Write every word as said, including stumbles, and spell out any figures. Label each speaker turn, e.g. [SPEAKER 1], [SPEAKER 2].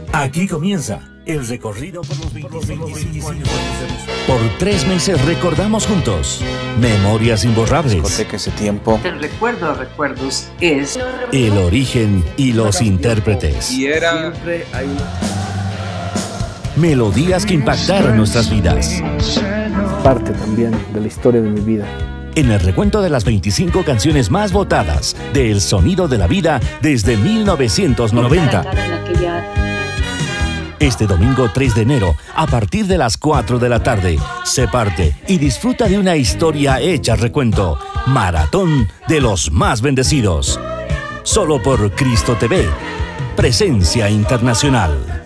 [SPEAKER 1] Aquí comienza el recorrido por los veinticinco años. Por tres meses recordamos juntos memorias imborrables.
[SPEAKER 2] Discoteca ese tiempo.
[SPEAKER 3] El recuerdo de recuerdos es
[SPEAKER 1] El origen y los intérpretes.
[SPEAKER 4] Y era siempre hay una...
[SPEAKER 1] Melodías que impactaron nuestras vidas.
[SPEAKER 5] Parte también de la historia de mi vida.
[SPEAKER 1] En el recuento de las veinticinco canciones más votadas de El Sonido de la Vida desde mil novecientos noventa. Este domingo tres de enero, a partir de las cuatro de la tarde, se parte y disfruta de una historia hecha recuento. Maratón de los más bendecidos. Solo por Cristo T V. Presencia internacional.